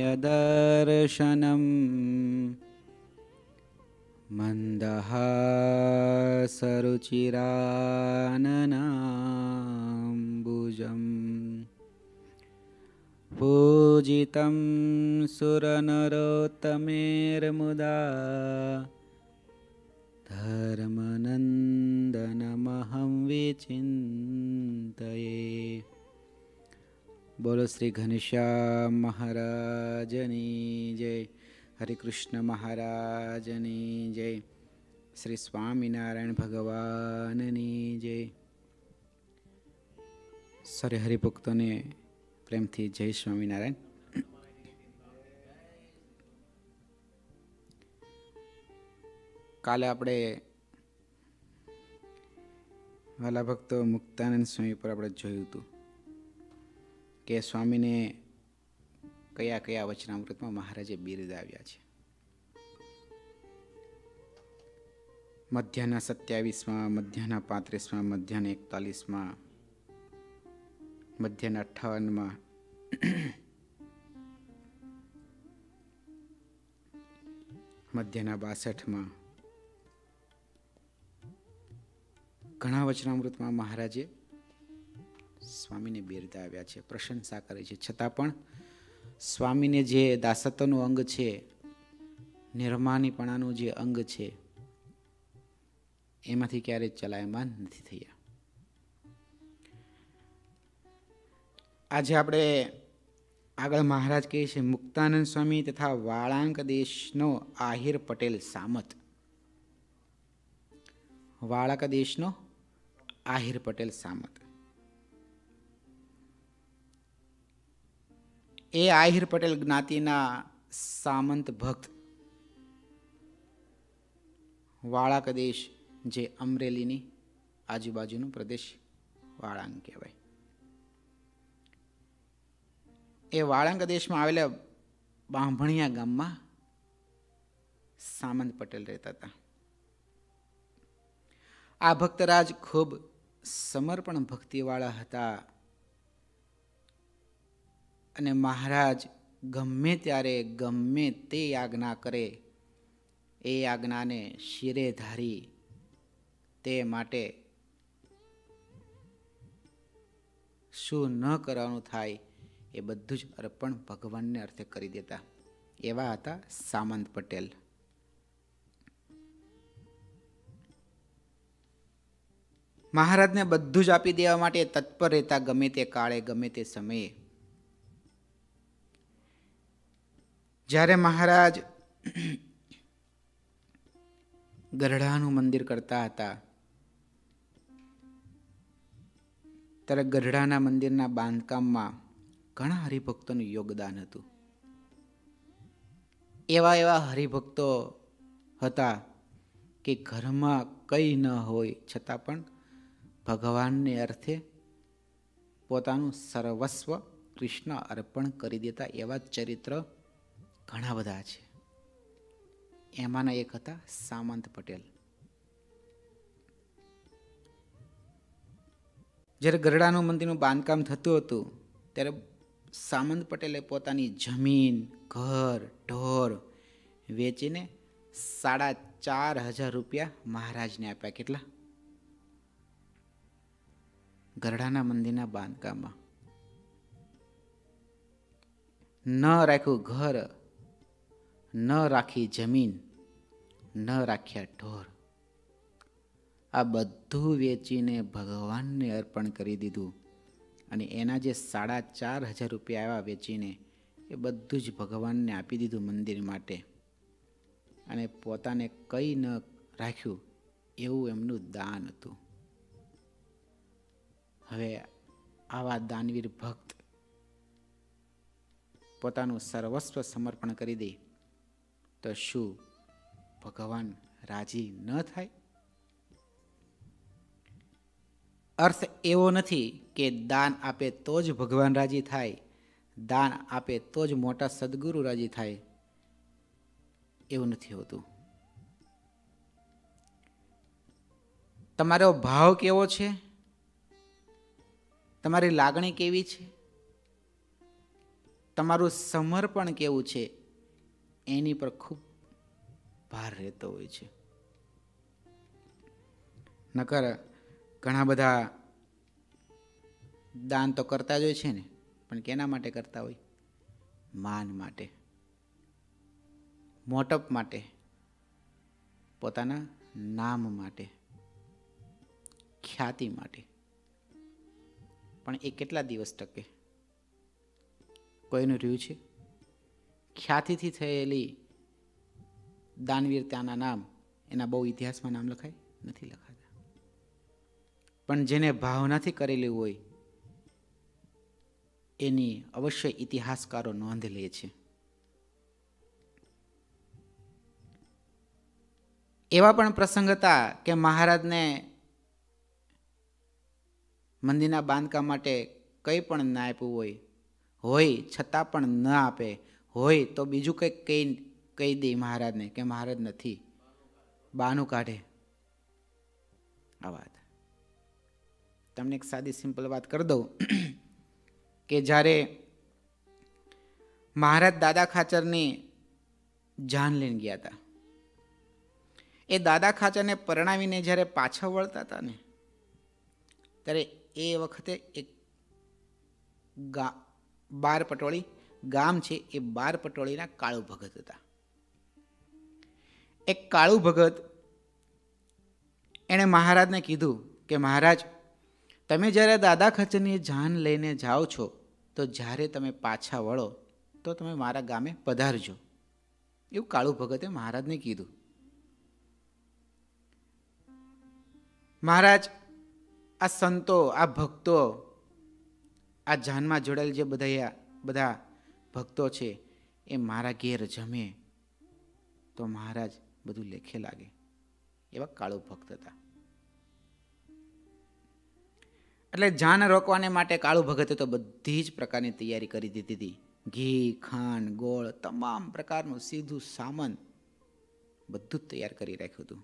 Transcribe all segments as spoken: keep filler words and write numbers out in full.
दर्शनम् मन्दहासरुचिराननाम्बुजम् पूजितं सुरनरोत्तमेर्मुदा धर्मनन्दनमहं विचिन्तये। बोलो श्री घनश्याम महाराजनी जय। हरे कृष्ण महाराजनी जय। श्री स्वामीनारायण भगवाननी जय। सरे हरिभक्तों ने प्रेम थी जय स्वामीनारायण। काले आपणे वाला भक्तो मुक्तानंद स्वामी पर આપણે જોયું હતું કે સ્વામીને કયા કયા વચનામૃતમાં મહારાજે બિરદાવ્યા છે. મધ્યના સત્યાવીસમાં, મધ્યના પાંત્રીસમાં, મધ્યના એકતાલીસમાં, મધ્યના અઠ્ઠાવનમાં, મધ્યના બાસઠમાં ઘણા વચનામૃતમાં મહારાજે સ્વામીને બિરદાવ્યા છે, પ્રશંસા કરી છે. છતાં પણ સ્વામીને જે દાસત્વનું અંગ છે, નિર્માનીપણાનું જે અંગ છે, એમાંથી ક્યારેય ચલાયમાન નથી થયા. આજે આપણે આગળ મહારાજ કહે છે મુક્તાનંદ સ્વામી તથા વાળાંક દેશનો આહિર પટેલ સામત. વાળાક દેશનો આહિર પટેલ સામત. એ આહિર પટેલ જ્ઞાતિના સામંત ભક્ત વાળાક દેશ, જે અમરેલીની આજુબાજુનો પ્રદેશ વાળાંગ કહેવાય. એ વાળાંગ દેશમાં આવેલા બાંભણિયા ગામમાં સામંત પટેલ રહેતા હતા. આ ભક્તરાજ ખૂબ સમર્પણ ભક્તિવાળા હતા અને મહારાજ ગમે ત્યારે ગમે તે આજ્ઞા કરે એ આજ્ઞાને શિરે ધારી તે માટે શું ન કરવાનું થાય એ બધું જ અર્પણ ભગવાનને અર્થે કરી દેતા એવા હતા સામંત પટેલ. મહારાજને બધું જ આપી દેવા માટે તત્પર રહેતા, ગમે તે કાળે ગમે તે સમયે. જ્યારે મહારાજ ગઢડાનું મંદિર કરતા હતા ત્યારે ગઢડાના મંદિરના બાંધકામમાં ઘણા હરિભક્તોનું યોગદાન હતું. એવા એવા હરિભક્તો હતા કે ઘરમાં કંઈ ન હોય છતાં પણ ભગવાનને અર્થે પોતાનું સર્વસ્વ કૃષ્ણ અર્પણ કરી દેતા એવા ચરિત્ર ઘણા બધા છે. એમાંના એક હતા સામંત પટેલ. જ્યારે ગરડાનું મંદિરનું બાંધકામ થતું હતું ત્યારે સામંત પટેલે પોતાની જમીન, ઘર, ઢોર વેચીને સાડા ચાર હજાર રૂપિયા મહારાજને આપ્યા. કેટલા? ગરડાના મંદિરના બાંધકામમાં. ન રાખ્યું ઘર, ન રાખી જમીન, ન રાખ્યા ઢોર. આ બધું વેચીને ભગવાનને અર્પણ કરી દીધું અને એના જે સાડા ચાર હજાર રૂપિયા આવ્યા વેચીને એ બધું જ ભગવાનને આપી દીધું મંદિર માટે અને પોતાને કંઈ ન રાખ્યું એવું એમનું દાન હતું. હવે આવા દાનવીર ભક્ત પોતાનું સર્વસ્વ સમર્પણ કરી દે તો શું ભગવાન રાજી ન થાય? અર્થ એવો નથી કે દાન આપે તો જ ભગવાન રાજી થાય, દાન આપે તો જ મોટા સદગુરુ રાજી થાય, એવું નથી હોતું. તમારો ભાવ કેવો છે, તમારી લાગણી કેવી છે, તમારું સમર્પણ કેવું છે એની પર ખૂબ ભાર રહેતો હોય છે. નકર ઘણા બધા દાન તો કરતા જ હોય છે ને, પણ કેના માટે કરતા હોય? માન માટે, મોટપ માટે, પોતાના નામ માટે, ખ્યાતિ માટે. પણ એ કેટલા દિવસ ટકે? કોઈનું રહ્યું છે? ખ્યાતિથી થયેલી દાનવીરતાના નામ એના બહુ ઇતિહાસમાં નામ લખાય નથી લખાતા. પણ જેને ભાવનાથી કરેલી હોય એની અવશ્ય ઇતિહાસકારો નોંધ લે છે. એવા પણ પ્રસંગ હતા કે મહારાજને મંદિરના બાંધકામ માટે કંઈ પણ ના આપ્યું હોય હોય છતાં પણ ન આપે હોય તો બીજું કંઈક કહી કહી દે મહારાજને કે મહારાજ નથી, બાનું કાઢે. આ વાત તમને એક સાદી સિમ્પલ વાત કરી દઉં કે જ્યારે મહારાજ દાદા ખાચરની જાન લઈને ગયા હતા, એ દાદા ખાચરને પરણાવીને જ્યારે પાછા વળતા હતા ને, ત્યારે એ વખતે એક ગા બાર પટોળી ગામ છે, એ બાર પટોળીના કાળુ ભગત હતા. એક કાળુ ભગત એણે મહારાજને કીધું કે મહારાજ, તમે જ્યારે દાદા ખાચરની જાન લઈને જાઓ છો તો જ્યારે તમે પાછા વળો તો તમે મારા ગામે પધારજો. એવું કાળુ ભગતે મહારાજને કીધું. મહારાજ આ સંતો, આ ભક્તો, આ જાનમાં જોડાયેલ જે બધા બધા ભક્તો છે એ મારા ઘેર જમે તો મહારાજ બધું લેખે લાગે. એવા કાળુ ભક્ત હતા. એટલે જાન રોકવાને માટે કાળુ ભગતે તો બધી જ પ્રકારની તૈયારી કરી દીધી હતી. ઘી, ખાંડ, ગોળ, તમામ પ્રકારનું સીધું સામાન બધું જ તૈયાર કરી રાખ્યું હતું.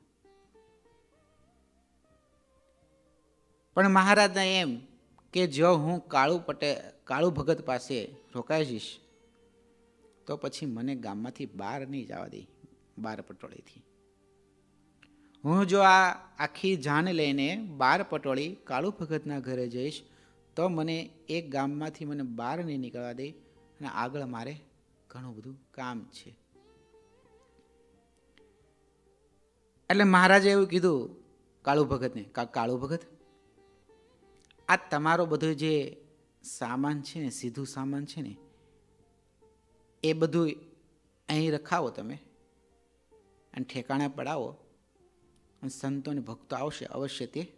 પણ મહારાજને એમ કે જો હું કાળુ પટે કાળુ ભગત પાસે રોકાઈ જઈશ તો પછી મને ગામમાંથી બહાર નહીં જવા દે, બાર પટોળીથી. હું જો આ આખી જાન લઈને બાર પટોળી કાળુ ભગતના ઘરે જઈશ તો મને એક ગામમાંથી મને બહાર નહીં નીકળવા દે, અને આગળ મારે ઘણું બધું કામ છે. એટલે મહારાજે એવું કીધું કાળુ ભગતને, કાળુ ભગત, આ તમારો બધો જે સામાન છે ને, સીધું સામાન છે ને, એ બધું અહીં રખાવો તમે અને ઠેકાણે પડાવો, અને સંતો અને ભક્તો આવશે, અવશ્ય તે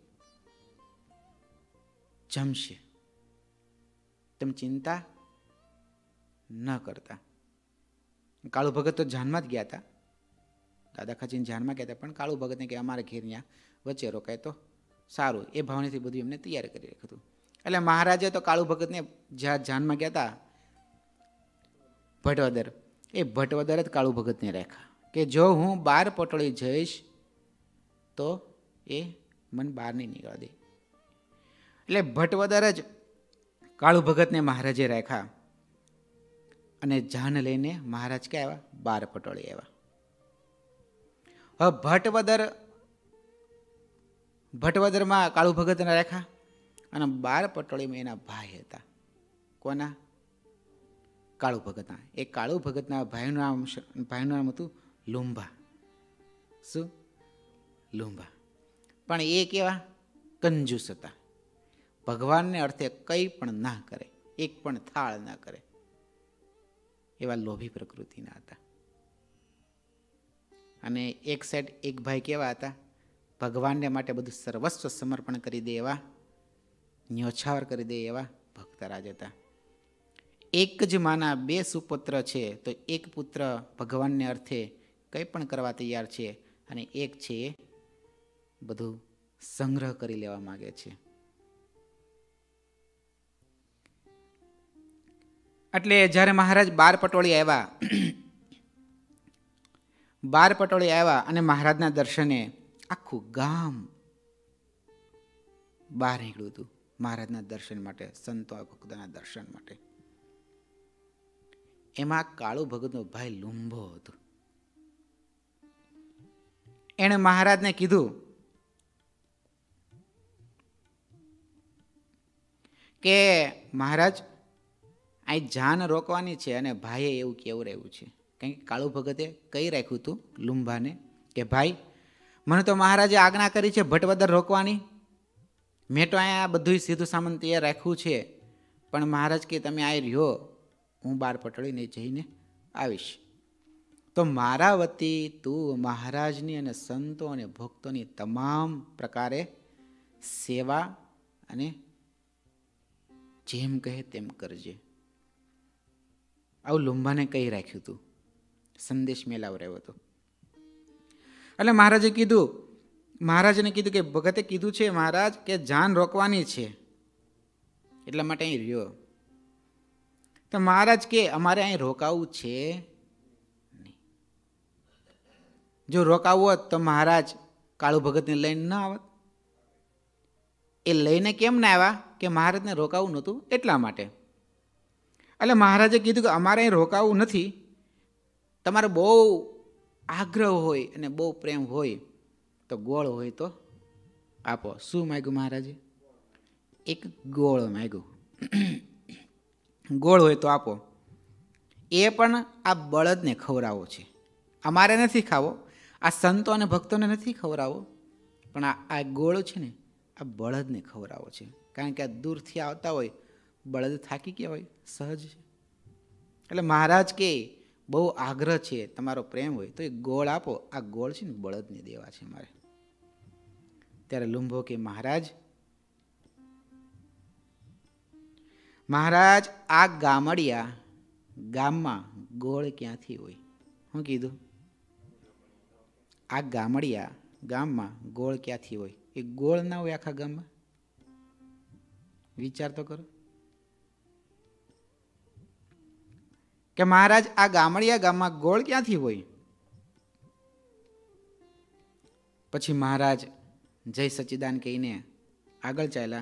જમશે. તમે ચિંતા ન કરતા. કાળુ ભગત તો જાનમાં જ ગયા હતા, દાદા ખાચીને જાનમાં ગયા હતા, પણ કાળુ ભગતને કે અમારે ઘેર ત્યાં વચ્ચે રોકાય તો સારું, એ ભાવનેથી બધું એમને તૈયાર કરી રાખ્યું હતું. એટલે મહારાજે તો કાળુ ભગતને જ્યાં જાનમાં ગયા હતા ભટવદર, એ ભટવદર જ કાળુ ભગતને રાખ્યા કે જો હું બાર પટોળી જઈશ તો એ મને બહાર નહીં નીકળવા દે. એટલે ભટવદર જ કાળુ ભગતને મહારાજે રાખ્યા, અને જાન લઈને મહારાજ ક્યાં આવ્યા? બાર પટોળી આવ્યા. હવે ભટવદર ભટવદરમાં કાળુ ભગતને રાખ્યા, અને બાર પટોળીમાં એના ભાઈ હતા. કોના? કાળુ ભગતના. એ કાળુ ભગતના ભાઈનું નામ ભાઈનું નામ હતું લુંબા. શું? લુંબા. પણ એ કેવા? કંજૂસ હતા. ભગવાનને અર્થે કંઈ પણ ના કરે, એક પણ થાળ ના કરે, એવા લોભી પ્રકૃતિના હતા. અને એક સાઈડ એક ભાઈ કેવા હતા? ભગવાનને માટે બધું સર્વસ્વ સમર્પણ કરી દે એવા, ન્યોછાવર કરી દે એવા ભક્તરાજ હતા. એક જ માના બે સુપુત્ર છે, તો એક પુત્ર ભગવાનને અર્થે કંઈ પણ કરવા તૈયાર છે, અને એક છે એ બધું સંગ્રહ કરી લેવા માંગે છે. એટલે જ્યારે મહારાજ બાર પટોળી આવ્યા બાર પટોળી આવ્યા અને મહારાજના દર્શને આખું ગામ બહાર નીકળ્યું હતું મહારાજના દર્શન માટે, સંતો ભક્તોના દર્શન માટે. એમાં કાળુ ભગતનો ભાઈ લુંભો હતો. એણે મહારાજને કીધું કે મહારાજ અહીં જાન રોકવાની છે અને ભાઈએ એવું કેવું રહ્યું છે. કારણ કે કાળુ ભગતે કહી રાખ્યું હતું લુંભાને કે ભાઈ મને તો મહારાજે આજ્ઞા કરી છે ભટવદર રોકવાની, મેં તો અહીંયા બધું સીધું સામાન તૈયાર રાખ્યું છે, પણ મહારાજ કે તમે આ રહ્યો, હું બાર પટળીને જઈને આવીશ. તો મારા વતી તું મહારાજની અને સંતો અને ભક્તોની તમામ પ્રકારે સેવા અને જેમ કહે તેમ કરજે. આવું લુંભાને કહી રાખ્યું હતું, સંદેશ મેલાવરાયો હતો. એટલે મહારાજે કીધું મહારાજને કીધું કે ભગતે કીધું છે મહારાજ કે જાન રોકવાની છે, એટલા માટે અહીં રહ્યો. તો મહારાજ કે અમારે અહીં રોકાવું છે નહીં. જો રોકાવું હોત તો મહારાજ કાળુ ભગતને લઈને ન આવત. એ લઈને કેમ ના આવ્યા કે મહારાજને રોકાવું નહોતું એટલા માટે. એટલે મહારાજે કીધું કે અમારે અહીં રોકાવું નથી, તમારે બહુ આગ્રહ હોય અને બહુ પ્રેમ હોય તો ગોળ હોય તો આપો. શું માગ્યું મહારાજે? એક ગોળ માગ્યું. ગોળ હોય તો આપો. એ પણ આ બળદને ખવડાવો છે, અમારે નથી ખાવો, આ સંતો અને ભક્તોને નથી ખવડાવો, પણ આ આ ગોળ છે ને આ બળદને ખવડાવો છે. કારણ કે આ દૂરથી આવતા હોય, બળદ થાકી ગયા હોય, સહજ છે. એટલે મહારાજ કે બહુ આગ્રહ છે, તમારો પ્રેમ હોય તો એ ગોળ આપો, આ ગોળ છે ને બળદને દેવા છે મારે. ત્યારે લુંભો કે મહારાજ મહારાજ આ ગામડિયા ગામમાં ગોળ ક્યાંથી હોય? શું કીધું? આ ગામડિયા ગામમાં ગોળ ક્યાંથી હોય? એ ગોળ ના હોય આખા ગામમાં? વિચાર તો કરો કે મહારાજ આ ગામડિયા ગામમાં ગોળ ક્યાંથી હોય? પછી મહારાજ જય સચ્ચિદાન કહીને આગળ ચાલ્યા.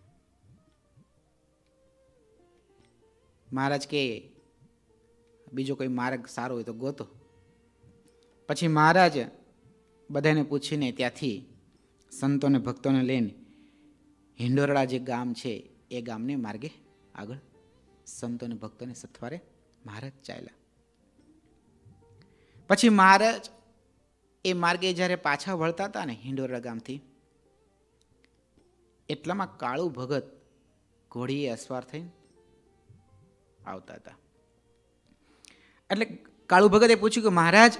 મહારાજ કે બીજો કોઈ માર્ગ સારો હોય તો ગોતો. પછી મહારાજ બધાને પૂછીને ત્યાંથી સંતોને ભક્તોને લઈને હિંડોરડા જે ગામ છે એ ગામને માર્ગે આગળ સંતોને ભક્તોને સથવારે મહારાજ ચાલ્યા. પછી મહારાજ એ માર્ગે જ્યારે પાછા વળતા હતા ને હિંડોરડા ગામથી, એટલામાં કાળુ ભગત ઘોડીએ અસવાર થઈને આવતા હતા. એટલે કાળુ ભગતે પૂછ્યું કે મહારાજ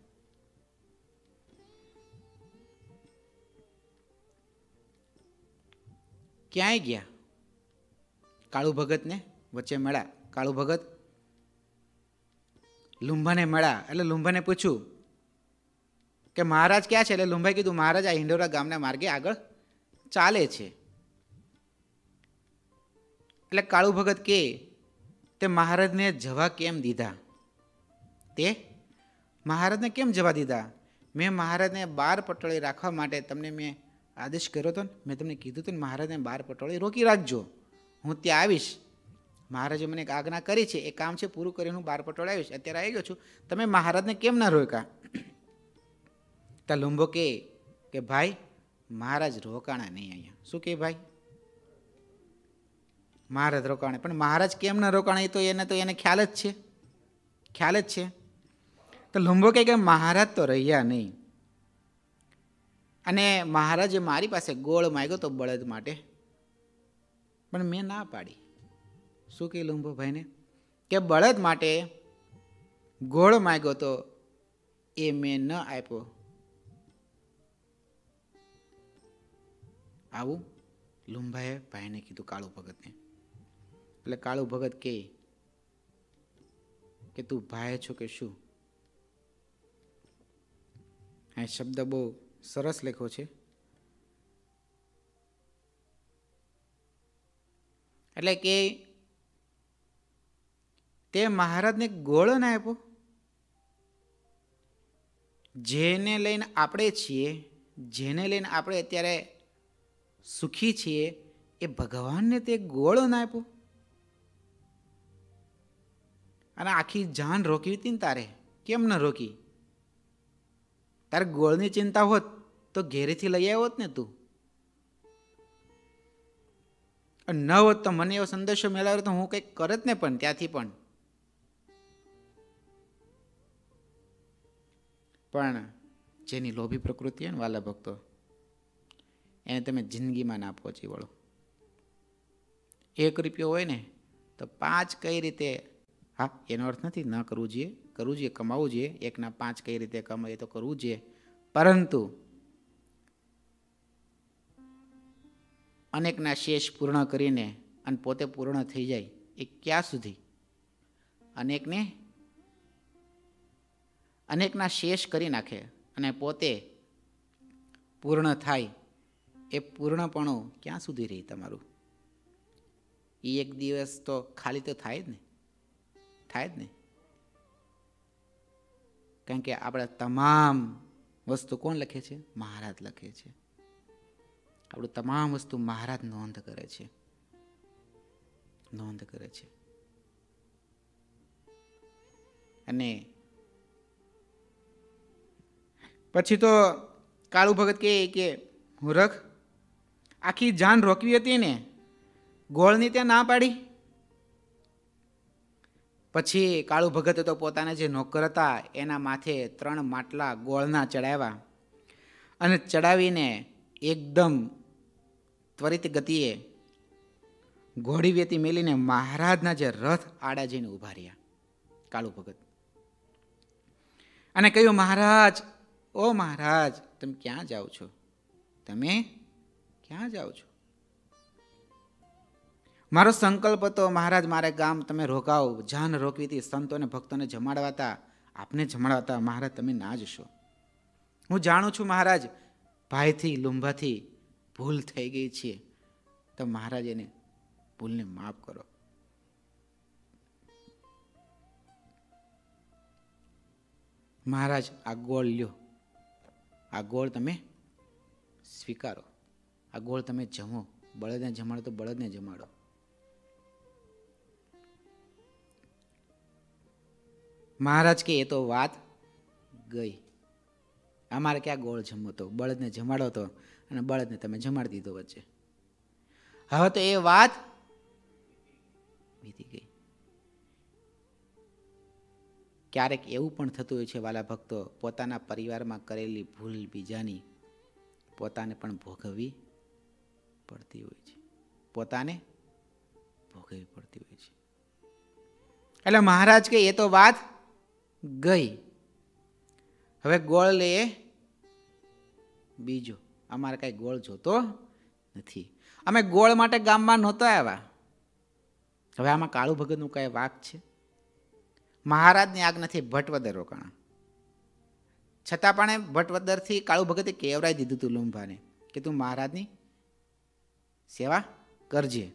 ક્યાંય ગયા? કાળુ ભગતને વચ્ચે મળ્યા. કાળુ ભગત લુંભાને મળ્યા. એટલે લુંભાને પૂછ્યું કે મહારાજ ક્યાં છે? એટલે લુંભાઈ કીધું મહારાજ આ હિંડોરા ગામના માર્ગે આગળ ચાલે છે. એટલે કાળુ ભગત કે તે મહારાજને જવા કેમ દીધા? તે મહારાજને કેમ જવા દીધા? મેં મહારાજને બાર પટોળી રાખવા માટે તમને મેં આદેશ કર્યો હતો ને, મેં તમને કીધું હતું ને મહારાજને બાર પટોળી રોકી રાખજો, હું ત્યાં આવીશ. મહારાજે મને એક આજ્ઞા કરી છે, એ કામ છે પૂરું કરીને હું બાર પટોળે આવીશ. અત્યારે આવી ગયો છું, તમે મહારાજને કેમ ના રોક્યા? ત્યાં લુંભો કે કે ભાઈ મહારાજ રોકાણા નહીં અહીંયા. શું કે ભાઈ? મહારાજ રોકાણે. પણ મહારાજ કેમ ના રોકાણા? તો એને તો એને ખ્યાલ જ છે, ખ્યાલ જ છે. તો લુંભો કે મહારાજ તો રહ્યા નહીં, અને મહારાજે મારી પાસે ગોળ માંગ્યો તો બળદ માટે, પણ મેં ના પાડી. શું કે લુંભો ભાઈને કે બળદ માટે ગોળ માંગ્યો તો એ મેં ન આપ્યો. આવું લુંભાએ ભાઈને કીધું કાળુ ભગતને. એટલે કાળુ ભગત કે કે તું ભાઈ છો કે શું? આ શબ્દ બહુ સરસ લખ્યો છે. એટલે કે તે મહારાજને ગોળ ના આપ્યો. જેને લઈને આપણે છીએ, જેને લઈને આપણે અત્યારે સુખી છીએ, એ ભગવાનને તે ગોળ ના આપ્યો. અને આખી જાન રોકવી હતી ને તારે, કેમ ન રોકી? તારે ગોળની ચિંતા હોત તો ઘેરેથી લઈ આવ્યો હોત ને તું. ન હોત તો મને એવો સંદેશો મેળવ્યો તો હું કંઈક કરત ને. પણ ત્યાંથી પણ પણ જેની લોભી પ્રકૃતિ હોય ને વાલા ભક્તો, એને તમે જિંદગીમાં ના પહોંચી વળો. એક રૂપિયો હોય ને તો પાંચ કઈ રીતે, હા એનો અર્થ નથી ન કરવું જોઈએ, કરવું જોઈએ, કમાવું જોઈએ. એકના પાંચ કઈ રીતે કમાઈએ તો કરવું જોઈએ, પરંતુ અનેકના શેષ પૂર્ણ કરીને અને પોતે પૂર્ણ થઈ જાય એ ક્યાં સુધી? અનેકને અનેકના શેષ કરી નાખે અને પોતે પૂર્ણ થાય, એ પૂર્ણપણું ક્યાં સુધી રહી તમારું? એ એક દિવસ તો ખાલી તો થાય જ ને, થાય જ ને. કારણ કે આપણે તમામ વસ્તુ કોણ લખે છે? મહારાજ લખે છે. આપણું તમામ વસ્તુ મહારાજ નોંધ કરે છે, નોંધ કરે છે. અને પછી તો કાળુ ભગત કહે કે મૂર્ખ, આખી જાન રોકવી હતી ને, ગોળની ત્યાં ના પાડી. પછી કાળુ ભગતે તો પોતાના જે નોકર હતા એના માથે ત્રણ માટલા ગોળના ચડાવ્યા અને ચડાવીને એકદમ ત્વરિત ગતિએ ઘોડી વેતી મેલીને મહારાજના જે રથ આડા જઈને ઉભા રહ્યા કાળુ ભગત. અને કહ્યું, મહારાજ, ઓ મહારાજ, તમે ક્યાં જાઓ છો? તમે ક્યાં જાઓ છો? મારો સંકલ્પ હતો મહારાજ મારે ગામ તમે રોકાવો, જાન રોકવી હતી, સંતોને ભક્તોને જમાડવાતા, આપને જમાડવાતા. મહારાજ તમે ના જશો. હું જાણું છું મહારાજ, ભાઈથી લુંભાથી ભૂલ થઈ ગઈ છે, તો મહારાજ એને ભૂલને માફ કરો. મહારાજ આ ગોળ લ્યો, આ ગોળ તમે સ્વીકારો, આ ગોળ તમે જમો. બળદને જમાડો તો બળદને જમાડો. મહારાજ કે એ તો વાત ગઈ, અમારે ક્યાં ગોળ જમવો તો, બળદને જમાડો તો અને બળદને તમે જમાડી દીધો વચ્ચે. હવે તો એ વાત વીતી ગઈ. ક્યારેક એવું પણ થતું હોય છે વાલા ભક્તો, પોતાના પરિવારમાં કરેલી ભૂલ બીજાની પોતાને પણ ભોગવવી પડતી હોય છે, પોતાને ભોગવવી પડતી હોય છે. એટલે મહારાજ કે એ તો વાત ગઈ, હવે ગોળ લે બીજો. અમારે કઈ ગોળ જોતો નથી, અમે ગોળ માટે ગામમાં નહોતા આવ્યા. હવે આમાં કાળુ ભગતનું કઈ વાક છે? મહારાજની આજ્ઞાથી ભટવદર રોકાણા, છતાં પણ ભટવદરથી કાળુ ભગતે કેવરાઈ દીધું તું લુંભાને કે તું મહારાજની સેવા કરજે.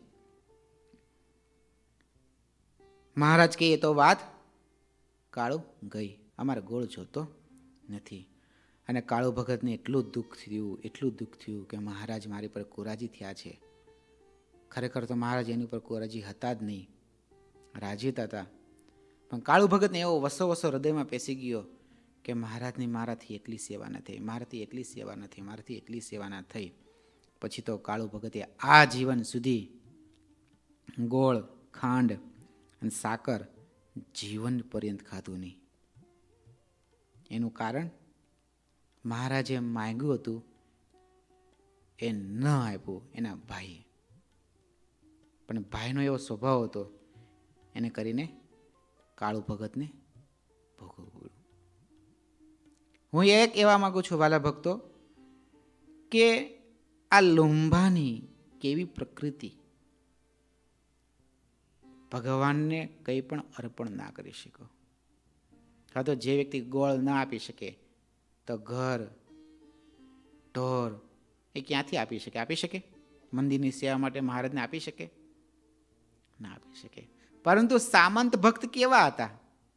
મહારાજ કે એ તો વાત કાળુ ગઈ, અમારે ગોળ જોતો નથી. અને કાળુ ભગતને એટલું દુઃખ થયું, એટલું દુઃખ થયું કે મહારાજ મારી પર કુરાજી થયા છે. ખરેખર તો મહારાજ એની ઉપર કુરાજી હતા જ નહીં, રાજી હતા. પણ કાળુ ભગતને એવો વસો વસો હૃદયમાં પેસી ગયો કે મહારાજની મારાથી એટલી સેવા ન થઈ, મારાથી એટલી સેવા ન થઈ, મારાથી એટલી સેવા ના થઈ. પછી તો કાળુ ભગતે આ જીવન સુધી ગોળ, ખાંડ અને સાકર જીવન પર્યંત ખાધું નહીં. એનું કારણ મહારાજે માંગ્યું હતું એ ન આપ્યું એના ભાઈએ. પણ ભાઈનો એવો સ્વભાવ હતો, એને કરીને કાળુ ભગતને ભોગવવું પડ્યું. હું એ કહેવા માંગુ છું વાલા ભક્તો કે આ લુંભાની કેવી પ્રકૃતિ, ભગવાનને કંઈ પણ અર્પણ ના કરી શકો. કાં તો જે વ્યક્તિ ગોળ ના આપી શકે તો ઘર, ઢોર એ ક્યાંથી આપી શકે? આપી શકે? મંદિરની સેવા માટે મહારાજને આપી શકે? ના આપી શકે. પરંતુ સામંત ભક્ત કેવા હતા?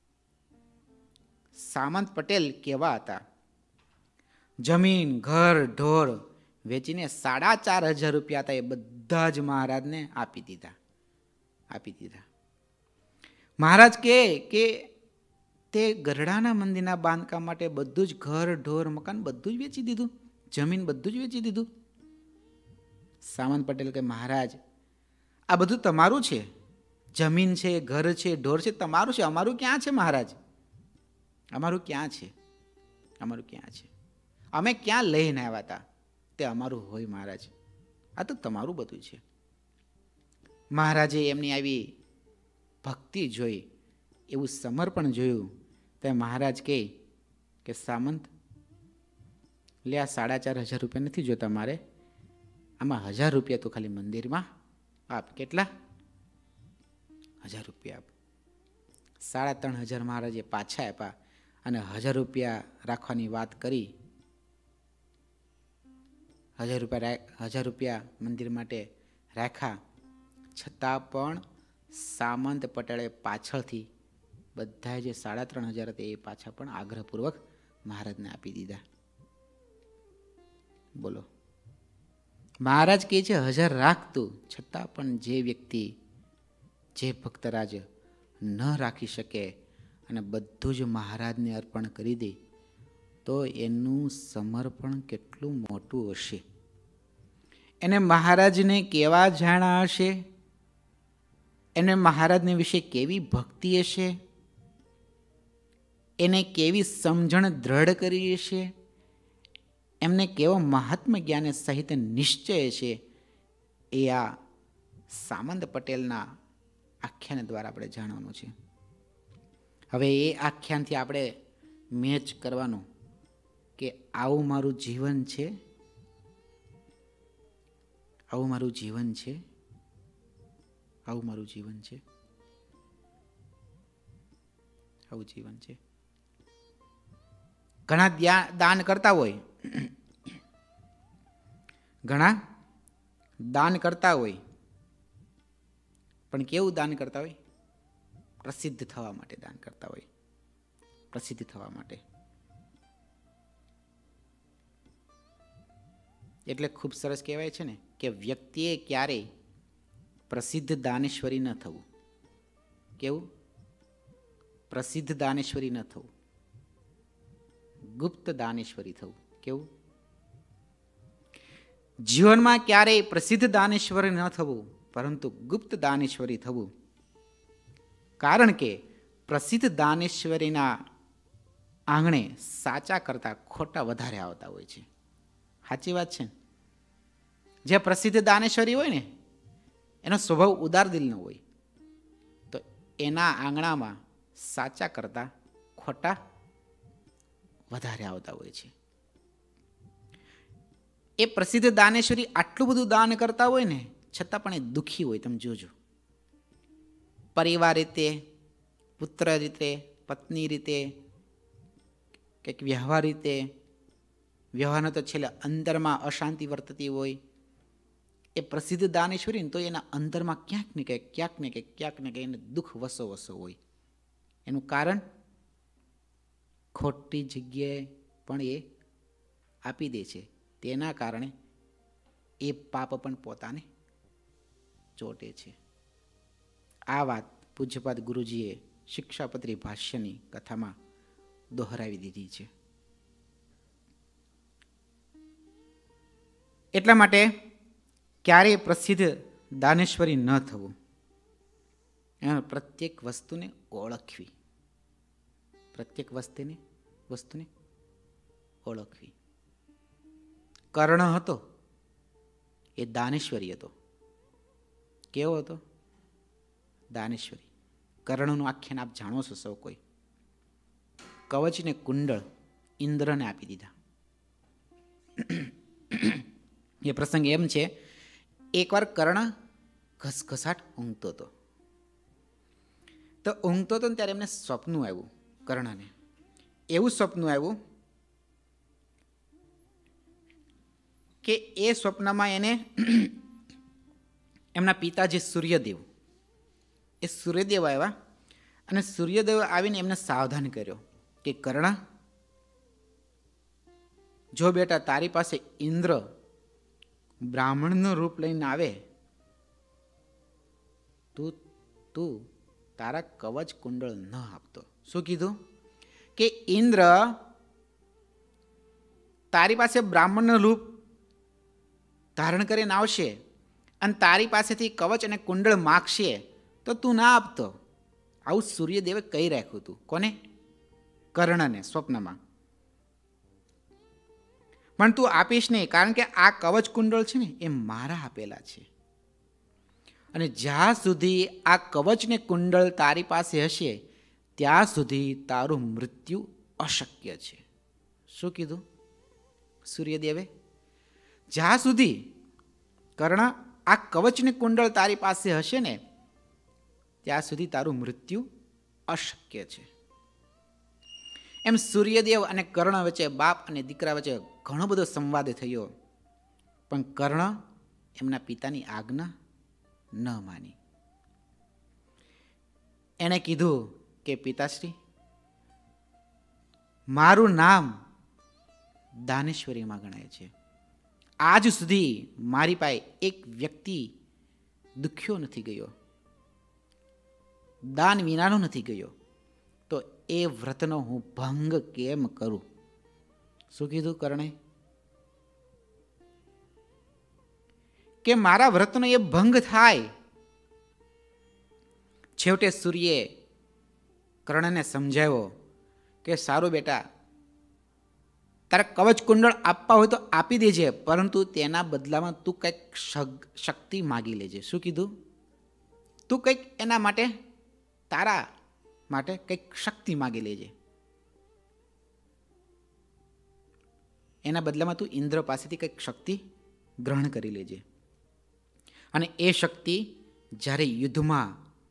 સામંત પટેલ કેવા હતા? જમીન, ઘર, ઢોર વેચીને સાડા ચાર હજાર રૂપિયા હતા એ બધા જ મહારાજને આપી દીધા, આપી દીધા. મહારાજ કહે કે તે ગરડાના મંદિરના બાંધકામ માટે બધું જ ઘર ઢોર મકાન બધું જ વેચી દીધું, જમીન બધું જ વેચી દીધું. સામંત પટેલ કે મહારાજ આ બધું તમારું છે, જમીન છે, ઘર છે, ઢોર છે, તમારું છે, અમારું ક્યાં છે મહારાજ? અમારું ક્યાં છે? અમારું ક્યાં છે? અમે ક્યાં લઈને આવ્યા હતા તે અમારું હોય મહારાજ, આ તો તમારું બધું છે. મહારાજે એમની આવી ભક્તિ જોઈ, એવું સમર્પણ જોયું તો મહારાજ કહે કે સામંત લે, આ સાડા ચાર હજાર રૂપિયા નથી જોતા મારે, આમાં હજાર રૂપિયા તો ખાલી મંદિરમાં આપ. કેટલા? હજાર રૂપિયા આપ. સાડા ત્રણ હજાર મહારાજે પાછા આપ્યા અને હજાર રૂપિયા રાખવાની વાત કરી. હજાર રૂપિયા હજાર રૂપિયા મંદિર માટે રાખ્યા, છતાં પણ સામંત પટેલે પાછળથી બધા જે સાડા ત્રણ હજાર હતા એ પાછા પણ આગ્રહપૂર્વક મહારાજને આપી દીધા. બોલો, મહારાજ કહે છે હજાર રાખતું, છતાં પણ જે વ્યક્તિ, જે ભક્તરાજ ન રાખી શકે અને બધું જ મહારાજને અર્પણ કરી દે તો એનું સમર્પણ કેટલું મોટું હશે, એને મહારાજને કેવા જાણા હશે, એને મહારાજને વિશે કેવી ભક્તિ હશે, એને કેવી સમજણ દ્રઢ કરી હશે, એમને કેવો મહાત્મ જ્ઞાન સહિત નિશ્ચય છે, એ આ સામંત પટેલના આખ્યાન દ્વારા આપણે જાણવાનું છે. હવે એ આખ્યાનથી આપણે મેચ કરવાનું કે આવું મારું જીવન છે, આવું મારું જીવન છે, આવું મારું જીવન છે, આવું જીવન છે. ઘણા દાન કરતા હોય, ઘણા દાન કરતા હોય, પણ કેવું દાન કરતા હોય? પ્રસિદ્ધ થવા માટે દાન કરતા હોય, પ્રસિદ્ધ થવા માટે. એટલે ખૂબ સરસ કહેવાય છે ને કે વ્યક્તિએ ક્યારેય પ્રસિદ્ધ દાનેશ્વરી ન થવું. કેવું? પ્રસિદ્ધ દાનેશ્વરી ન થવું, ગુપ્ત દાનેશ્વરી થવું. કેવું? જીવનમાં ક્યારેય પ્રસિદ્ધ દાનેશ્વરી ન થવું, પરંતુ ગુપ્ત દાનેશ્વરી થવું. કારણ કે પ્રસિદ્ધ દાનેશ્વરીના આંગણે સાચા કરતા ખોટા વધારે આવતા હોય છે. સાચી વાત છે. જે પ્રસિદ્ધ દાનેશ્વરી હોય ને એનો સ્વભાવ ઉદાર દિલનો હોય, તો એના આંગણામાં સાચા કરતા ખોટા વધારે આવતા હોય છે. એ પ્રસિદ્ધ દાનેશ્વરી આટલું બધું દાન કરતા હોય ને છતાં પણ એ દુઃખી હોય. તમે જોજો, પરિવાર રીતે, પુત્ર રીતે, પત્ની રીતે, કંઈક વ્યવહાર રીતે, વ્યવહારનો તો છેલ્લે અંદરમાં અશાંતિ વર્તતી હોય. એ પ્રસિદ્ધ દાનેશ્વરી ને તો એના અંદરમાં ક્યાંક ને કંઈક ક્યાંક ને કંઈક ક્યાંક ને કંઈક એને દુઃખ વસો વસો હોય. એનું કારણ ખોટી જગ્યાએ પણ એ આપી દે છે. તેના કારણે એ પાપ પણ પોતાને ચોટે છે. આ વાત પૂજ્યપાદ ગુરુજીએ શિક્ષાપત્રી ભાષ્યની કથામાં દોહરાવી દીધી છે. એટલા માટે ક્યારેય પ્રસિદ્ધ દાનેશ્વરી ન થવું, પ્રત્યેક વસ્તુને ઓળખવી, પ્રત્યેક વસ્તુને વસ્તુને ઓળખવી. કર્ણ હતો એ દાનેશ્વરી હતો. કેવો હતો? દાનેશ્વરી. કર્ણનું આખ્યાન આપ જાણો છો સૌ કોઈ. કવચને કુંડળ ઇન્દ્રને આપી દીધા. એ પ્રસંગ એમ છે, એકવાર કર્ણ ઘસઘસાટ ઊંઘતો હતો. તો ઊંઘતો હતો ને ત્યારે એમને સ્વપ્ન આવ્યું. કર્ણને એવું સ્વપ્ન આવ્યું કે એ સ્વપ્નમાં એને એમના પિતા જે સૂર્યદેવ, એ સૂર્યદેવ આવ્યા અને સૂર્યદેવ આવીને એમને સાવધાન કર્યો કે કર્ણ, જો બેટા તારી પાસે ઇન્દ્ર બ્રાહ્મણનું રૂપ લઈને આવે તું તું તારા કવચ કુંડળ ન આપતો. શું કીધું? કે ઇન્દ્ર તારી પાસે બ્રાહ્મણનું રૂપ ધારણ કરીને આવશે અને તારી પાસેથી કવચ અને કુંડળ માગશે તો તું ના આપતો. આવું સૂર્યદેવે કહી રાખ્યું હતું. કોને? કર્ણને સ્વપ્નમાં. પણ તું આપીશ નહીં, કારણ કે આ કવચ કુંડળ છે ને એ મારા આપેલા છે, અને જ્યાં સુધી આ કવચ ને કુંડળ તારી પાસે હશે ત્યાં સુધી તારું મૃત્યુ અશક્ય છે. શું કીધું સૂર્યદેવે? જ્યાં સુધી કર્ણ આ કવચ ને કુંડળ તારી પાસે હશે ને ત્યાં સુધી તારું મૃત્યુ અશક્ય છે. એમ સૂર્યદેવ અને કર્ણ વચ્ચે, બાપ અને દીકરા વચ્ચે ઘણો બધો સંવાદ થયો, પણ કર્ણ એમના પિતાની આજ્ઞા ન માની. એણે કીધું કે પિતાશ્રી, મારું નામ દાનેશ્વરીમાં ગણાય છે. આજ સુધી મારી પાસે એક વ્યક્તિ દુખ્યો નથી ગયો, દાન વિનાનો નથી ગયો, તો એ વ્રતનો હું ભંગ કેમ કરું? શું કીધું કર્ણે? કે મારા વ્રતનો એ ભંગ થાય. છેવટે સૂર્યે કર્ણને સમજાવ્યો કે સારું બેટા, તારે કવચ કુંડળ આપવા હોય તો આપી દેજે, પરંતુ તેના બદલામાં તું કંઈક શક્તિ માગી લેજે. શું કીધું? તું કંઈક એના માટે, તારા માટે કંઈક શક્તિ માગી લેજે. એના બદલામાં તું ઇન્દ્ર પાસેથી કંઈક શક્તિ ગ્રહણ કરી લેજે, અને એ શક્તિ જ્યારે યુદ્ધમાં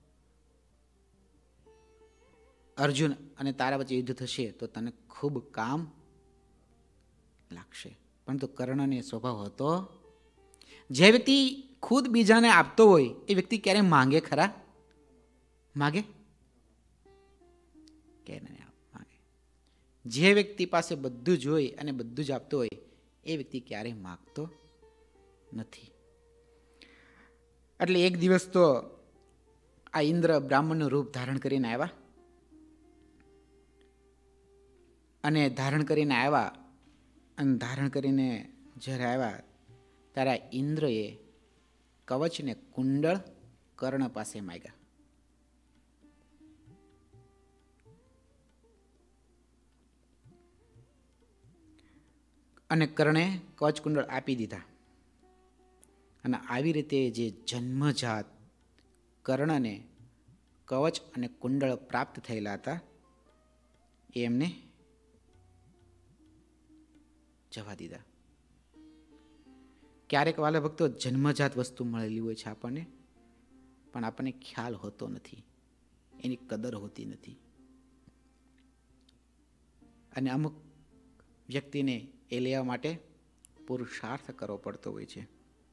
અર્જુન અને તારા વચ્ચે યુદ્ધ થશે તો તને ખૂબ કામ લાગશે. પરંતુ કર્ણને સ્વભાવ હતો, જે વ્યક્તિ ખુદ બીજાને આપતો હોય એ વ્યક્તિ ક્યારે માંગે ખરા? માગે? કે માંગે. જે વ્યક્તિ પાસે બધું જ હોય અને બધું જ આપતો હોય એ વ્યક્તિ ક્યારેય માગતો નથી. એટલે એક દિવસ તો આ ઇન્દ્ર બ્રાહ્મણનું રૂપ ધારણ કરીને આવ્યા, અને ધારણ કરીને આવ્યા અને ધારણ કરીને જ્યારે આવ્યા ત્યારે ઇન્દ્રએ કવચને કુંડળ કર્ણ પાસે માંગ્યા. અને કર્ણે કવચ કુંડળ આપી દીધા. અને આવી રીતે જે જન્મજાત કર્ણને કવચ અને કુંડળ પ્રાપ્ત થયેલા હતા એ એમને જવા દીધા. ક્યારેક વાલા ભક્તો, જન્મજાત વસ્તુ મળેલી હોય છે આપણને, પણ આપણને ખ્યાલ હોતો નથી, એની કદર હોતી નથી. અને અમુક વ્યક્તિને એ લેવા માટે પુરુષાર્થ કરવો પડતો હોય છે.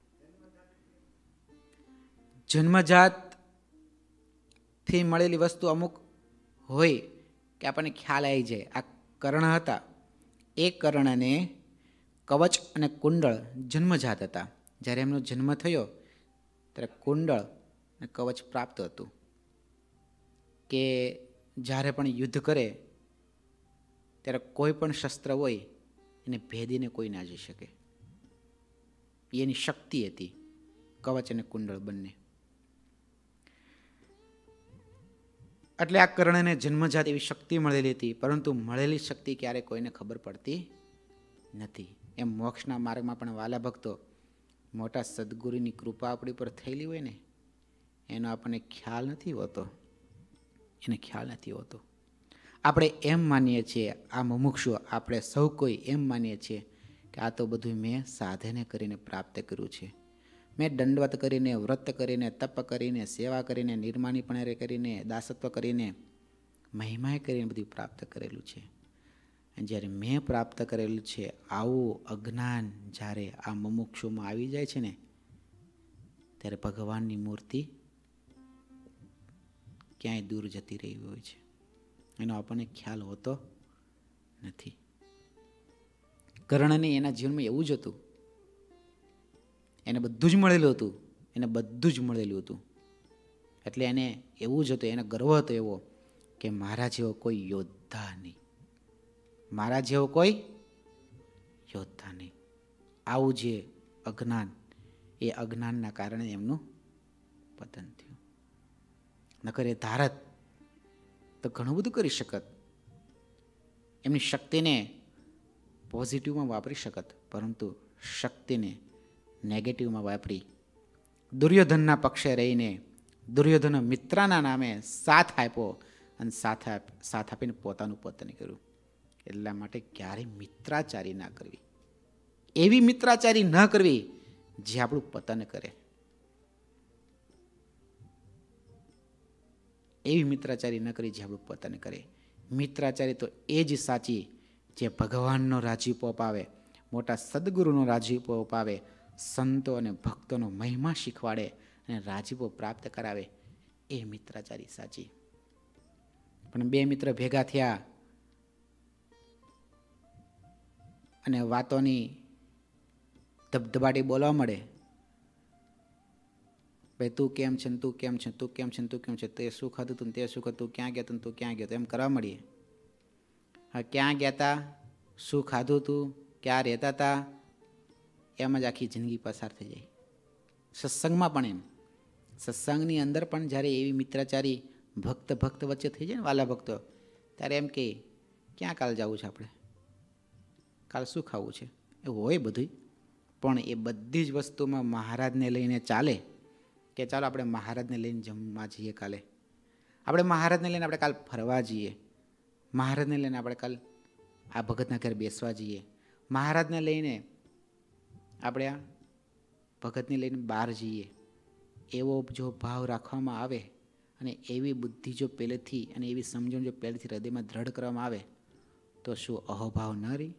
જન્મજાતથી મળેલી વસ્તુ અમુક હોય કે આપણને ખ્યાલ આવી જાય. આ કર્ણ હતા, એ કર્ણને કવચ અને કુંડળ જન્મજાત હતા. જ્યારે એમનો જન્મ થયો ત્યારે કુંડળ અને કવચ પ્રાપ્ત હતું કે જ્યારે પણ યુદ્ધ કરે ત્યારે કોઈ પણ શસ્ત્ર હોય એને ભેદીને કોઈ ના જઈ શકે. એની શક્તિ હતી કવચ અને કુંડળ બંને. એટલે આ કર્ણને જન્મજાત એવી શક્તિ મળેલી હતી, પરંતુ મળેલી શક્તિ ક્યારે કોઈને ખબર પડતી નથી. એમ મોક્ષના માર્ગમાં પણ વાલા ભક્તો, મોટા સદગુરુની કૃપા આપણી પર થયેલી હોય ને એનો આપણને ખ્યાલ નથી હોતો, એને ખ્યાલ નથી હોતો. આપણે એમ માનીએ છીએ, આ મુમુક્ષુ આપણે સૌ કોઈ એમ માનીએ છીએ કે આ તો બધું મેં સાધને કરીને પ્રાપ્ત કર્યું છે, મેં દંડવત કરીને, વ્રત કરીને, તપ કરીને, સેવા કરીને, નિર્માણીપણે કરીને, દાસત્વ કરીને, મહિમાએ કરીને બધું પ્રાપ્ત કરેલું છે. અને જ્યારે મેં પ્રાપ્ત કરેલું છે આવું અજ્ઞાન જ્યારે આ મુમુક્ષુમાં આવી જાય છે ને ત્યારે ભગવાનની મૂર્તિ ક્યાંય દૂર જતી રહી હોય છે, એનો આપણને ખ્યાલ હોતો નથી. કર્ણને એના જીવનમાં એવું જ હતું, એને બધું જ મળેલું હતું, એને બધું જ મળેલું હતું. એટલે એને એવું જ હતું, એને ગર્વ હતો એવો કે મારા જેવો કોઈ યોદ્ધા નહીં, મારા જેવો કોઈ યોદ્ધા નહીં. આવું જે અજ્ઞાન, એ અજ્ઞાનના કારણે એમનું પતન થયું. નકર એ ધારત તો ઘણું બધું કરી શકત, એમની શક્તિને પોઝિટિવમાં વાપરી શકત, પરંતુ શક્તિને નેગેટિવમાં વાપરી દુર્યોધનના પક્ષે રહીને દુર્યોધન મિત્રના નામે સાથ આપ્યો અને સાથ આપ સાથ આપીને પોતાનું પતન કર્યું. એટલા માટે ક્યારેય મિત્રાચારી ના કરવી, એવી મિત્રાચારી ન કરવી જે આપણું પતન કરે. એવી મિત્રાચારી ન કરી જે આપણું પતન કરે. મિત્રાચારી તો એ જ સાચી જે ભગવાનનો રાજીપો પાવે, મોટા સદગુરુનો રાજીપો પાવે, સંતો અને ભક્તોનો મહિમા શીખવાડે અને રાજીપો પ્રાપ્ત કરાવે. એ મિત્રાચારી સાચી. પણ બે મિત્ર ભેગા થયા અને વાતોની ધબધબાટી બોલવા મળે, ભાઈ તું કેમ છે ને તું કેમ છે, તું કેમ છે ને તું કેમ છે, તે શું ખાધું તું, તે શું ખાધું, તું ક્યાં ગયા તું, તું ક્યાં ગયો, એમ કરવા મળીએ. હા, ક્યાં ગયા હતા, શું ખાધું તું, ક્યાં રહેતા હતા, એમ જ આખી જિંદગી પસાર થઈ જાય. સત્સંગમાં પણ એમ, સત્સંગની અંદર પણ જ્યારે એવી મિત્રાચારી ભક્ત ભક્ત વચ્ચે થઈ જાય ને, વાલા ભક્તો, ત્યારે એમ કે ક્યાં કાલ જવું છે આપણે, કાલ શું ખાવું છે, એવું હોય બધું. પણ એ બધી જ વસ્તુમાં મહારાજને લઈને ચાલે કે ચાલો આપણે મહારાજને લઈને જમવા જઈએ, કાલે આપણે મહારાજને લઈને આપણે કાલ ફરવા જઈએ, મહારાજને લઈને આપણે કાલ આ ભગતના ઘરે બેસવા જઈએ, મહારાજને લઈને આપણે આ ભગતને લઈને બહાર જઈએ. એવો જો ભાવ રાખવામાં આવે અને એવી બુદ્ધિ જો પહેલેથી અને એવી સમજણ જો પહેલેથી હૃદયમાં દ્રઢ કરવામાં આવે તો શું અહોભાવ ન રહી?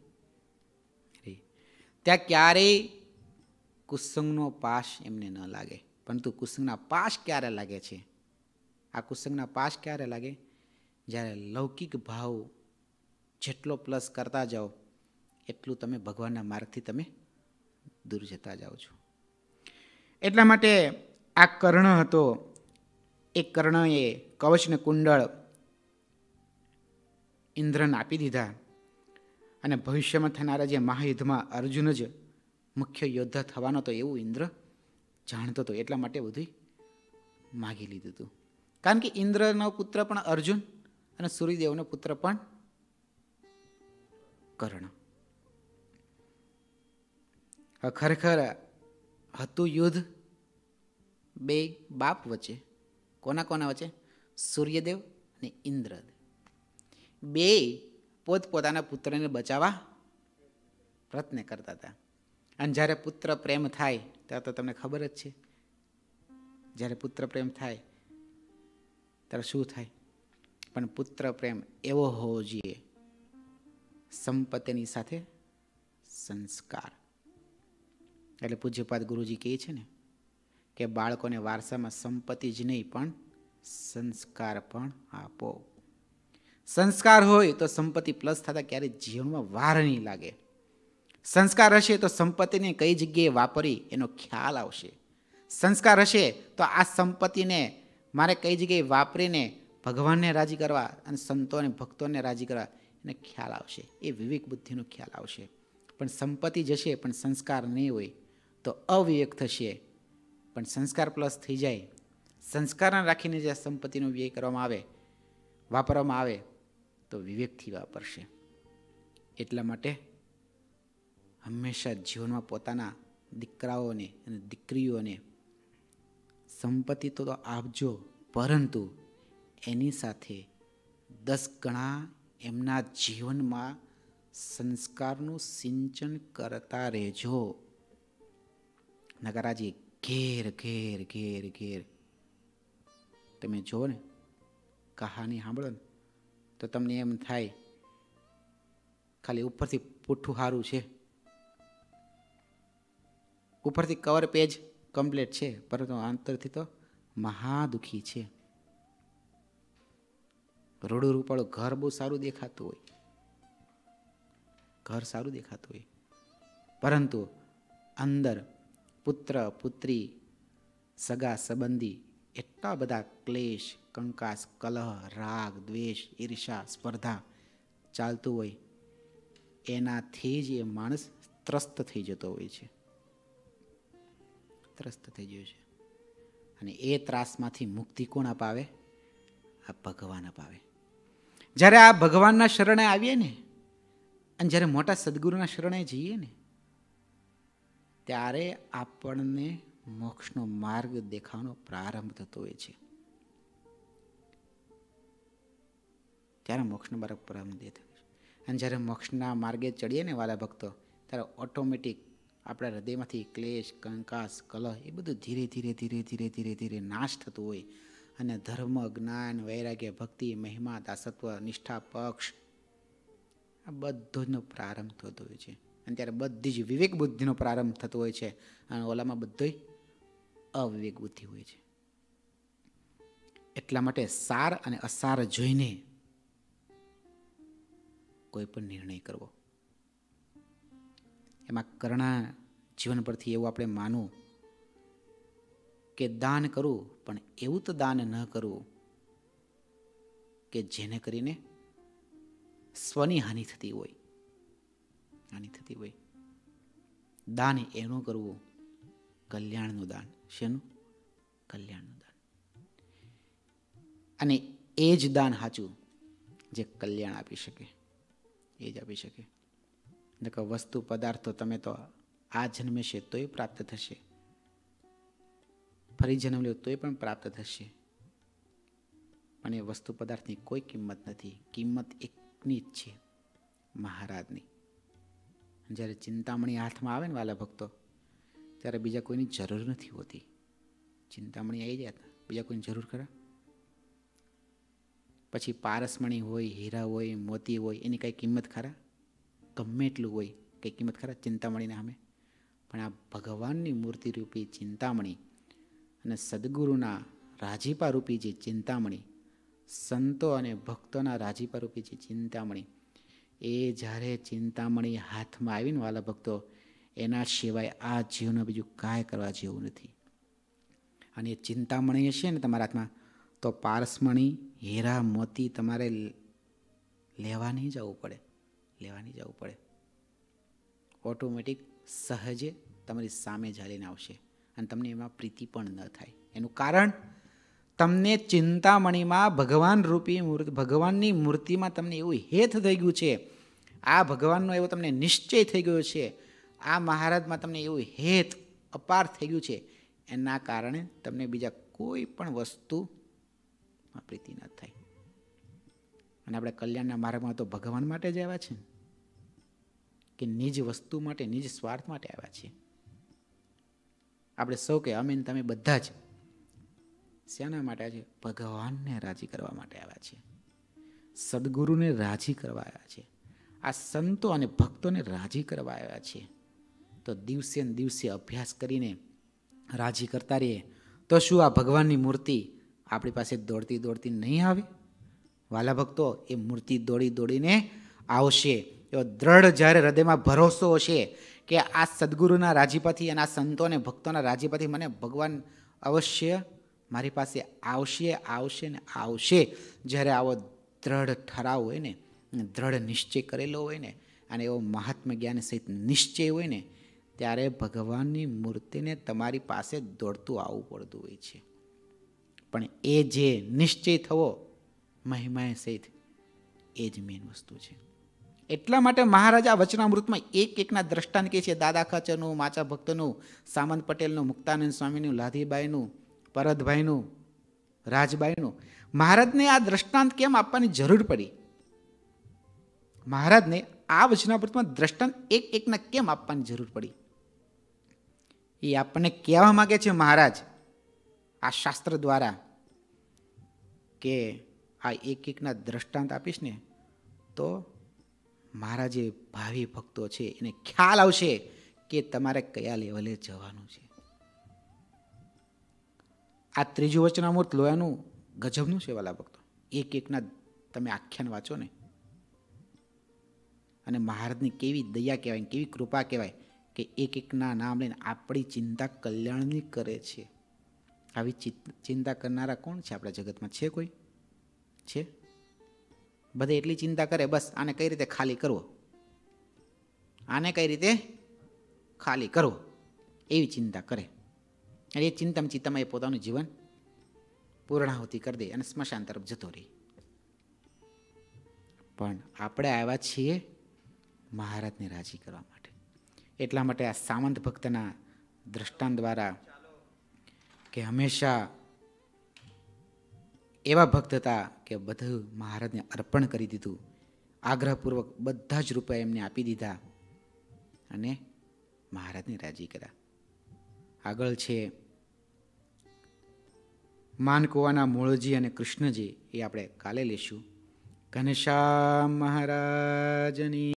ત્યાં ક્યારેય કુસંગનો પાશ એમને ન લાગે. પરંતુ કુસંગના પાશ ક્યારે લાગે છે? આ કુસંગના પાશ ક્યારે લાગે? જ્યારે લૌકિક ભાવ જેટલો પ્લસ કરતા જાઓ એટલું તમે ભગવાનના માર્ગથી તમે દૂર જતા જાઓ છો. એટલા માટે આ કર્ણ હતો, એ કર્ણએ કવચને કુંડળ ઇન્દ્રને આપી દીધા અને ભવિષ્યમાં થનારા જે મહાયુદ્ધમાં અર્જુન જ મુખ્ય યોદ્ધા થવાનો હતો એવું ઇન્દ્ર જાણતો હતો. એટલા માટે બધું માગી લીધું હતું. કારણ કે ઇન્દ્રનો પુત્ર પણ અર્જુન અને સૂર્યદેવનો પુત્ર પણ કર્ણ. ખરેખર હતું યુદ્ધ બે બાપ વચ્ચે. કોના કોના વચ્ચે? સૂર્યદેવ અને ઇન્દ્ર. બે પોતપોતાના પુત્રને બચાવવા પ્રયત્ન કરતા હતા. અને જ્યારે પુત્ર પ્રેમ થાય ત્યારે તો તમને ખબર જ છે, જ્યારે પુત્ર પ્રેમ થાય ત્યારે શું થાય. પણ પુત્ર પ્રેમ એવો હોવો જોઈએ, સંપત્તિની સાથે સંસ્કાર. એટલે પૂજ્યપાદ ગુરુજી કહે છે ને કે બાળકોને વારસામાં સંપત્તિ જ નહીં પણ સંસ્કાર પણ આપો. સંસ્કાર હોય તો સંપત્તિ પ્લસ થતા ક્યારેય જીવનમાં વાર નહીં લાગે. સંસ્કાર હશે તો સંપત્તિને કઈ જગ્યાએ વાપરી એનો ખ્યાલ આવશે. સંસ્કાર હશે તો આ સંપત્તિને મારે કઈ જગ્યાએ વાપરીને ભગવાનને રાજી કરવા અને સંતો અને ભક્તોને રાજી કરવા એને ખ્યાલ આવશે. એ વિવેક બુદ્ધિનો ખ્યાલ આવશે. પણ સંપત્તિ જશે પણ સંસ્કાર નહીં હોય તો અવિવેક થશે. પણ સંસ્કાર પ્લસ થઈ જાય, સંસ્કારને રાખીને જે સંપત્તિનો વ્યય કરવામાં આવે, વાપરવામાં આવે તો વિવેકથી વાપરશે. એટલા માટે હંમેશા જીવનમાં પોતાના દીકરાઓને અને દીકરીઓને સંપત્તિ તો આપજો, પરંતુ એની સાથે દસ ગણા એમના જીવનમાં સંસ્કારનું સિંચન કરતા રહેજો. નગરાજી ઘેર ઘેર ઘેર ઘેર તમે જુઓ ને, કહાની સાંભળો ને તો તમને એમ થાય ખાલી ઉપરથી પૂઠું સારું છે, ઉપરથી કવર પેજ કમ્પ્લીટ છે, પરંતુ અંતરથી તો મહાદુખી છે. રોડું રૂપાળું ઘર બહુ સારું દેખાતું હોય, ઘર સારું દેખાતું હોય, પરંતુ અંદર પુત્ર પુત્રી સગા સંબંધી એટલા બધા ક્લેશ, કંકાસ, કલહ, રાગ, દ્વેષ, ઈર્ષા, સ્પર્ધા ચાલતું હોય, એનાથી જ એ માણસ ત્રસ્ત થઈ જતો હોય છે, ત્રસ્ત થઈ ગયો છે. અને એ ત્રાસમાંથી મુક્તિ કોણ અપાવે? આ ભગવાન અપાવે. જ્યારે આ ભગવાનના શરણે આવીએ ને, અને જ્યારે મોટા સદગુરુના શરણે જઈએ ને, ત્યારે આપણને મોક્ષનો માર્ગ દેખાવાનો પ્રારંભ થતો હોય છે. ત્યારે મોક્ષનો માર્ગ પ્રારંભ થતો હોય છે. અને જ્યારે મોક્ષના માર્ગે ચડીએ ને વાલા ભક્તો, ત્યારે ઓટોમેટિક આપણા હૃદયમાંથી ક્લેશ, કંકાસ, કલહ એ બધું ધીરે ધીરે ધીરે ધીરે ધીરે ધીરે નાશ થતું હોય. અને ધર્મ, જ્ઞાન, વૈરાગ્ય, ભક્તિ, મહિમા, દાસત્વ, નિષ્ઠા, પક્ષ આ બધોનો પ્રારંભ થતો હોય છે. અને ત્યારે બધી જ વિવેક બુદ્ધિનો પ્રારંભ થતો હોય છે. અને ઓલામાં બધોય અવિવેક બુદ્ધિ હોય છે. એટલા માટે સાર અને અસાર જોઈને કોઈ પણ નિર્ણય કરવો. એમાં કરુણા જીવન પરથી એવું આપણે માનવું કે દાન કરવું, પણ એવું તો દાન ન કરવું કે જેને કરીને સ્વની હાનિ થતી હોય, હાનિ થતી હોય. દાન એનું કરવું કલ્યાણનું દાન. શેનું? કલ્યાણનું દાન. અને એ જ દાન સાચું જે કલ્યાણ આપી શકે, એ જ આપી શકે. નકર વસ્તુ પદાર્થો તમે તો આ જન્મે છે તોય પ્રાપ્ત થશે, ફરી જન્મ લ્યો તોય પણ પ્રાપ્ત થશે, પણ એ વસ્તુ પદાર્થની કોઈ કિંમત નથી. કિંમત એકની જ છે, મહારાજની. જ્યારે ચિંતામણી હાથમાં આવે ને વાલા ભક્તો, ત્યારે બીજા કોઈની જરૂર નથી હોતી. ચિંતામણી આવી જાય બીજા કોઈની જરૂર ખરા? પછી પારસમણી હોય, હીરા હોય, મોતી હોય, એની કઈ કિંમત ખરા? ગમે એટલું હોય, કઈ કિંમત ખરા ચિંતામણીને સામે? પણ આ ભગવાનની મૂર્તિ રૂપી ચિંતામણી અને સદગુરુના રાજીપા રૂપી જે ચિંતામણી, સંતો અને ભક્તોના રાજીપા રૂપી જે ચિંતામણી, એ જ્યારે ચિંતામણી હાથમાં આવીને વાલા ભક્તો, એના સિવાય આ જીવનમાં બીજું કાંઈ કરવા જેવું નથી. અને એ ચિંતામણી હશે ને તમારા હાથમાં, તો પારસમણી, હીરા, મોતી તમારે લેવા નહીં જવું પડે, લેવા નહીં જવું પડે. ઓટોમેટિક સહજે તમારી સામે ઝાલીને આવશે અને તમને એમાં પ્રીતિ પણ ન થાય. એનું કારણ, તમને ચિંતામણીમાં ભગવાન રૂપી મૂર્તિ, ભગવાનની મૂર્તિમાં તમને એવું હેત થઈ ગયું છે, આ ભગવાનનો એવો તમને નિશ્ચય થઈ ગયો છે, આ મહારાજમાં તમને એવું હેત અપાર થઈ ગયું છે, એના કારણે તમને બીજા કોઈ પણ વસ્તુમાં પ્રીતિ ન થાય. અને આપણે કલ્યાણના માર્ગમાં તો ભગવાન માટે જ આવ્યા છે કે નિજ વસ્તુ માટે, નિજ સ્વાર્થ માટે આવ્યા છીએ? આપણે સૌ કે અમે તમે બધા જ શેના માટે આવ્યા છે? ભગવાનને રાજી કરવા માટે આવ્યા છે, સદગુરુને રાજી કરવા આવ્યા છે, આ સંતો અને ભક્તોને રાજી કરવા આવ્યા છે. તો દિવસે ને દિવસે અભ્યાસ કરીને રાજી કરતા રહીએ તો શું આ ભગવાનની મૂર્તિ આપણી પાસે દોડતી દોડતી નહીં આવે? વાલા ભક્તો, એ મૂર્તિ દોડી દોડીને આવશે. એવો દ્રઢ જ્યારે હૃદયમાં ભરોસો હશે કે આ સદગુરુના રાજીપાથી અને આ સંતો અને ભક્તોના રાજીપાથી મને ભગવાન અવશ્ય મારી પાસે આવશે, આવશે ને આવશે. જ્યારે આવો દ્રઢ ઠરાવ હોય ને, દ્રઢ નિશ્ચય કરેલો હોય ને, અને એવો મહાત્મા જ્ઞાન સહિત નિશ્ચય હોય ને, ત્યારે ભગવાનની મૂર્તિને તમારી પાસે દોડતું આવવું પડતું હોય છે. પણ એ જે નિશ્ચય થવો મહિમા સહિત, એ જ મેન વસ્તુ છે. એટલા માટે મહારાજા વચનામૃતમાં એક એકના દ્રષ્ટાંત કહે છે. દાદા ખાચરનું, માચા ભક્તનું, સામંત પટેલનું, મુક્તાનંદ સ્વામીનું, લાધીબાઈનું, પરતભાઈનું, રાજબાઈનું. મહારાજને આ દ્રષ્ટાંત કેમ આપવાની જરૂર પડી? મહારાજને આ વચનામૃતમાં દ્રષ્ટાંત એક એકના કેમ આપવાની જરૂર પડી? એ આપણને કહેવા માંગે છે મહારાજ આ શાસ્ત્ર દ્વારા કે આ એક એકના દ્રષ્ટાંત આપીશ ને તો મારા જે ભાવિ ભક્તો છે એને ખ્યાલ આવશે કે તમારે કયા લેવલે જવાનું છે. આ ત્રીજું વચનામૃત લોયાનું ગજબનું છે વાલા ભક્તો. એક એકના તમે આખ્યાન વાંચો ને, અને મહારાજની કેવી દયા કહેવાય, કેવી કૃપા કહેવાય કે એક એકના નામ લઈને આપણી ચિંતા કલ્યાણની કરે છે. આવી ચિંતા કરનારા કોણ છે આપણા જગતમાં? છે કોઈ? છે? બધે એટલી ચિંતા કરે, બસ આને કઈ રીતે ખાલી કરવો, આને કઈ રીતે ખાલી કરવો, એવી ચિંતા કરે. અને એ ચિંતામાં ચિંતામાં એ પોતાનું જીવન પૂર્ણાહુતિ કરી દે અને સ્મશાન તરફ જતો રહે. પણ આપણે આવ્યા છીએ મહારાજને રાજી કરવા માટે. એટલા માટે આ સામંત ભક્તના દ્રષ્ટાંત દ્વારા, કે હંમેશા એવા ભક્ત હતા કે બધું મહારાજને અર્પણ કરી દીધું, આગ્રહપૂર્વક બધા જ રૂપિયા એમને આપી દીધા અને મહારાજને રાજી કર્યા. આગળ છે માનકુવાના મૂળજી અને કૃષ્ણજી, એ આપણે કાલે લઈશું. ઘનશ્યામ મહારાજની